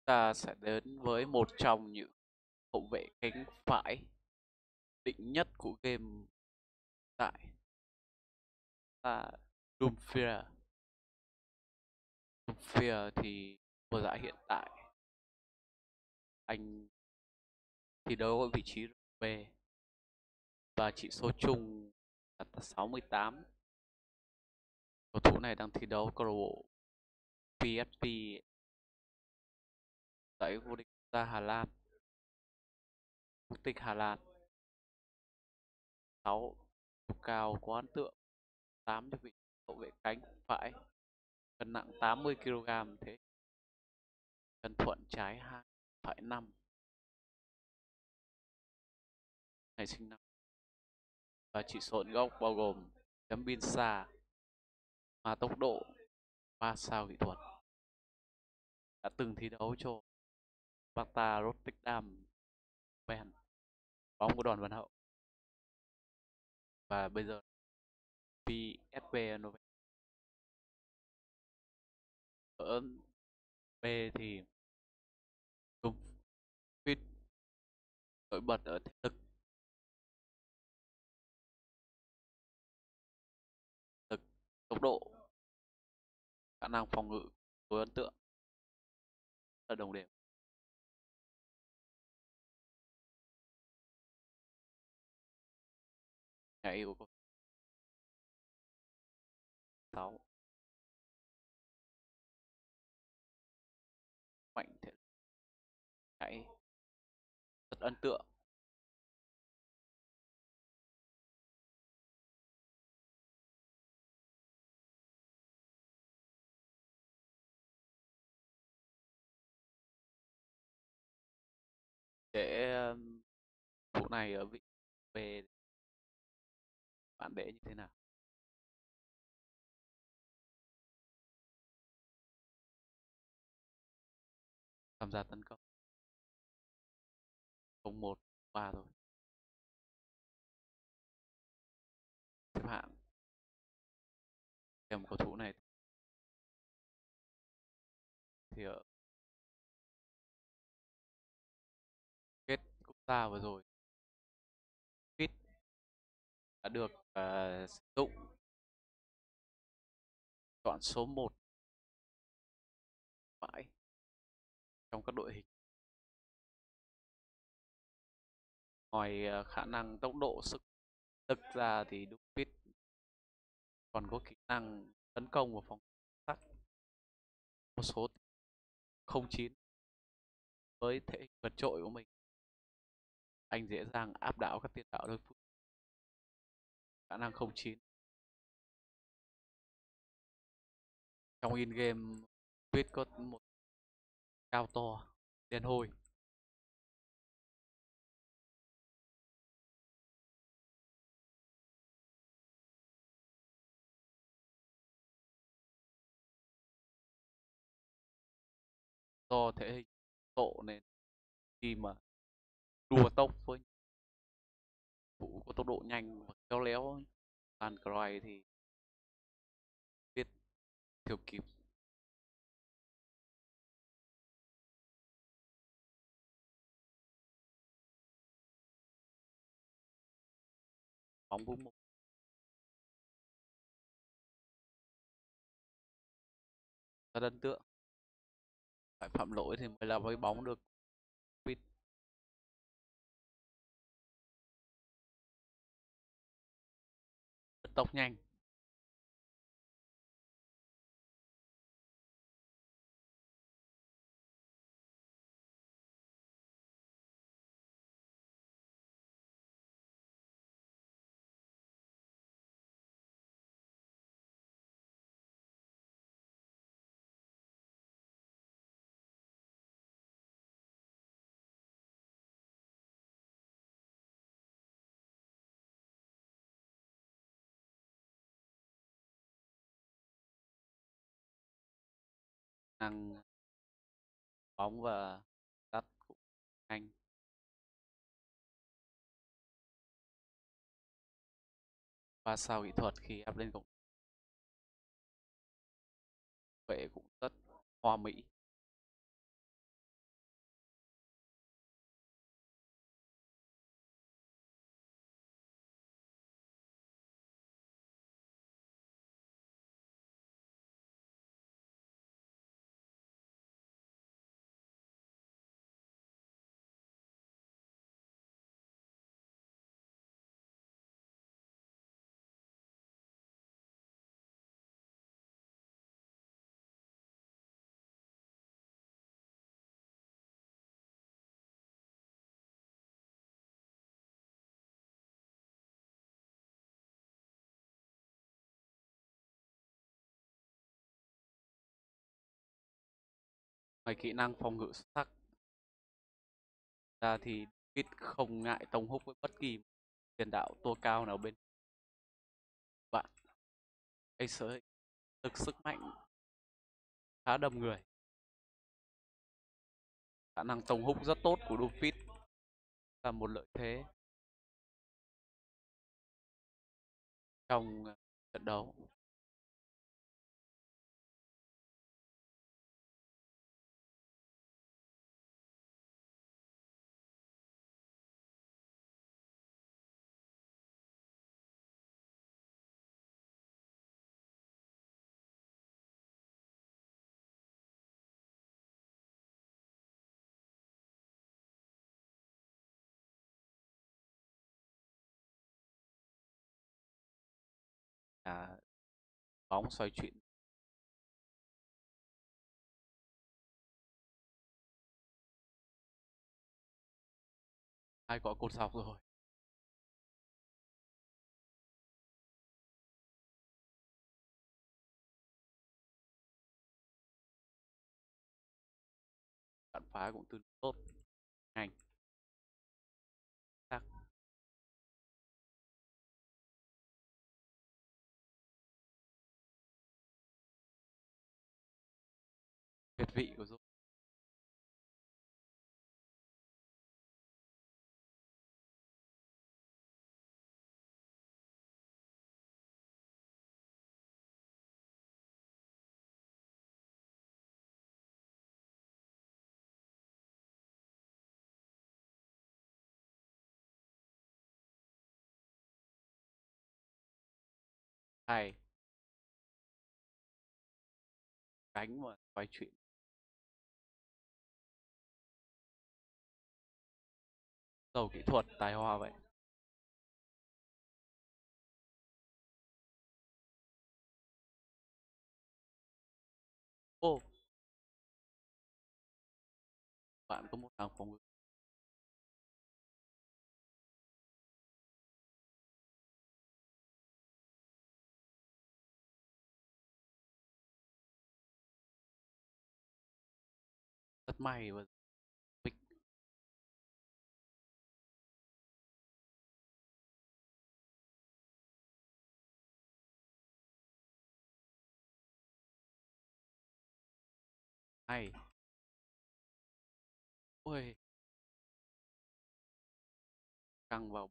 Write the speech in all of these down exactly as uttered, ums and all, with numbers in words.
Ta sẽ đến với một trong những hậu vệ cánh phải đỉnh nhất của game tại là Dumfries. Dumfries thì mùa giải hiện tại anh thi đấu ở vị trí B và chỉ số chung là sáu mươi tám. Cầu thủ này đang thi đấu câu lạc bộ pê ét vê giải vô địch quốc gia Hà Lan, quốc tịch Hà Lan. Sáu, chiều cao có ấn tượng, tám cho vị trí hậu vệ cánh phải, cân nặng tám mươi ki lô gam, thế chân thuận trái hai, phải năm. Ngày sinh năm và chỉ số gốc bao gồm chấm biên xa và tốc độ ba sao kỹ thuật. Đã từng thi đấu cho Sparta Rotterdam, Ben, bóng của Đoàn Văn Hậu, và bây giờ pê ét vê Eindhoven. Ở B thì Dumfries nổi bật ở thể lực, lực tốc độ, khả năng phòng ngự tối ấn tượng, là đồng điểm. Nhảy của cầu sáu, mạnh thể lực, nhảy rất ấn tượng. Để um, vụ này ở vị B bạn để như thế nào? Tham gia tấn công không một ba thôi. Xếp hạng kèm cầu thủ này thì ở kết quốc gia vừa rồi Fit đã được uh, sử dụng chọn số một phải trong các đội hình. Ngoài uh, khả năng tốc độ sức lực ra thì Dumfries còn có kỹ năng tấn công và phòng sát. Một số không chín với thể hình vượt trội của mình, anh dễ dàng áp đảo các tiền đạo đối phương. Khả năng không chín trong in game, Dumfries có một cao to đen hôi, do thể hình độ nên khi mà đua tốc với thủ có tốc độ nhanh và khéo léo Van Cruyff thì biết theo kịp. Bóng vung một rất ấn tượng, phải phạm lỗi thì mới là với bóng được. Pit tốc nhanh, năng bóng và tắt cũng nhanh. Và sao kỹ thuật khi áp lên cổng vệ cũng rất hoa mỹ. Ngoài kỹ năng phòng ngự xuất sắc ra thì Pit không ngại tông húc với bất kỳ tiền đạo tua cao nào bên bạn. Cái sở thực sức mạnh khá đầm người. Khả năng tông húc rất tốt của Dupit là một lợi thế trong ờ, trận đấu. À, bóng xoay chuyển hai quả cột dọc rồi. Bạn phá cũng tương đối tốt, nhanh, chắc. Việt vị của Dũng. Hay, cánh mà xoay chuyển giàu kỹ thuật tài hoa vậy. Ô, bạn có một hàng phòng ngự rất may và bịch. Hay. Ôi, căng vào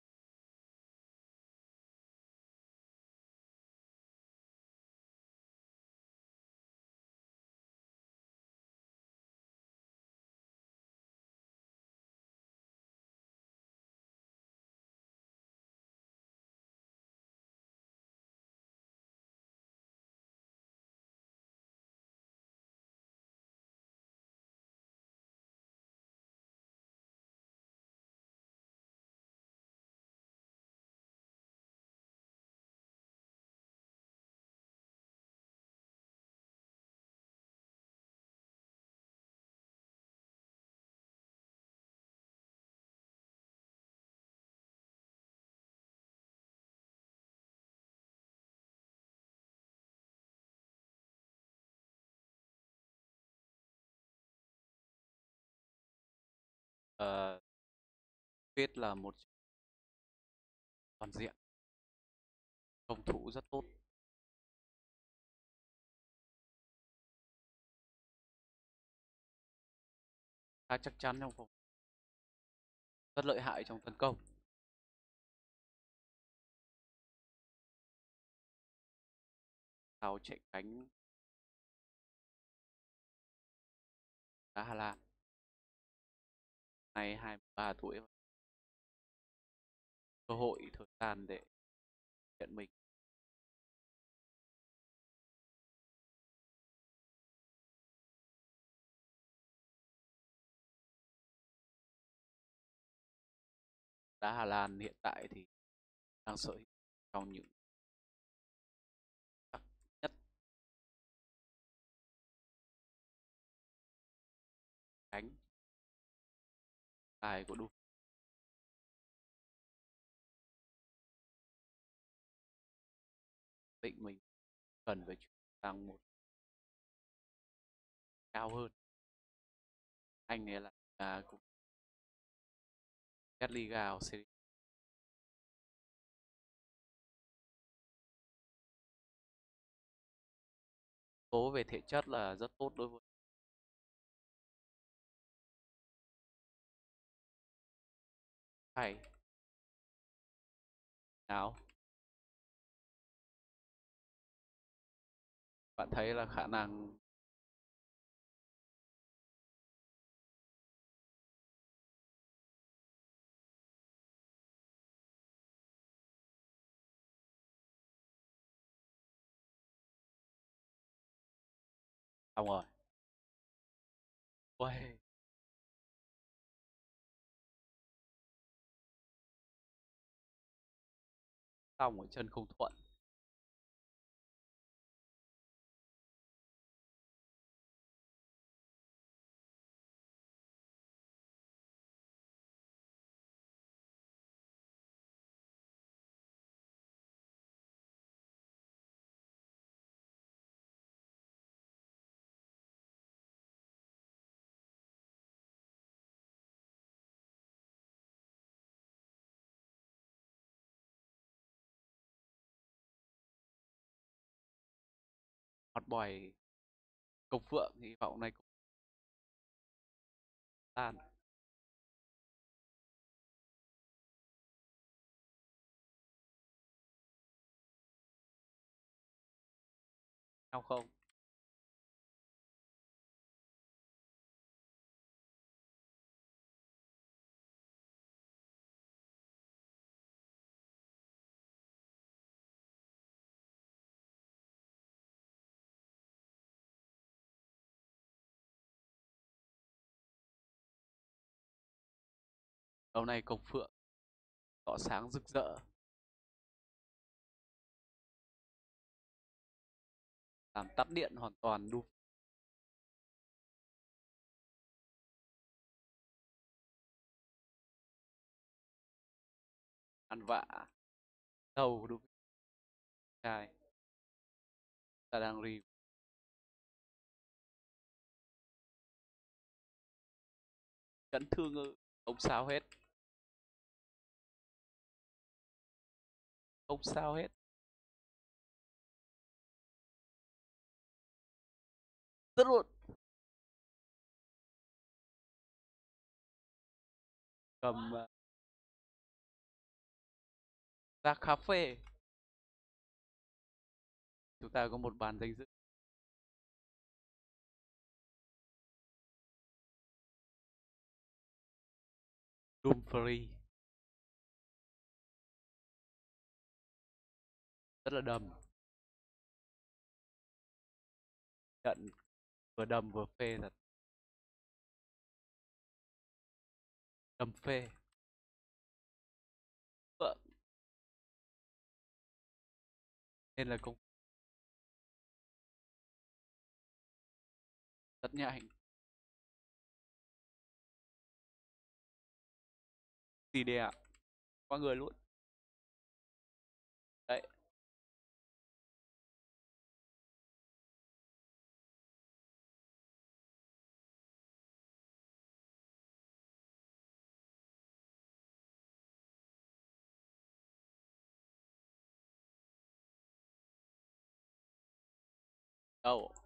uh, biết là một toàn diện, phòng thủ rất tốt, khá chắc chắn trong phòng, rất lợi hại trong tấn công. Tháo chạy cánh đá Hà Lan, này hai mươi ba tuổi, cơ hội thời gian để hiện mình. Đá Hà Lan hiện tại thì đang sở hữu trong những sắc nhất cánh tài của Đu định mình cần phải chuyển sang một cao hơn. Anh này là, là cũng Liga hoặc Serie A. Tố về thể chất là rất tốt đối với hay nào. Bạn thấy là khả năng xong rồi. Uầy, xong rồi chân không thuận. Hot boy Công Phượng thì hy vọng này cũng tan. Sao không? Lâu nay Công Phượng tỏ sáng rực rỡ, làm tắt điện hoàn toàn đu ăn vạ đâu đúng trai. Ta đang review chấn thương ư? Không sao hết, không sao hết. Rất luôn. Cầm uh, ra cà phê. Chúng ta có một bàn danh dự. Dumfries rất là đầm, trận vừa đầm vừa phê thật, đầm phê. Vợ nên là công rất nhanh. Gì đẹp qua người luôn đấy. Đâu